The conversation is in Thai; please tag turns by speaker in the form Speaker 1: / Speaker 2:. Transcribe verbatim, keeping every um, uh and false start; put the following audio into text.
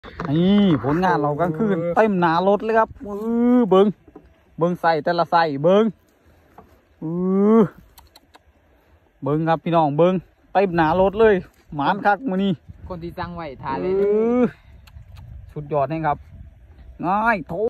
Speaker 1: นี่ผลงานเรากลางคืนเต็มหนารถเลยครับเออเบิ้งเบิ้งใส่แต่ละใส่เบิ้งเออเบิ้งครับพี่น้องเบิ้งเต็มหนารถเลยหมานคักมือนี้
Speaker 2: คนที่สั่งไว้ทานเลย
Speaker 1: สุดยอดนะครับง่ายโถ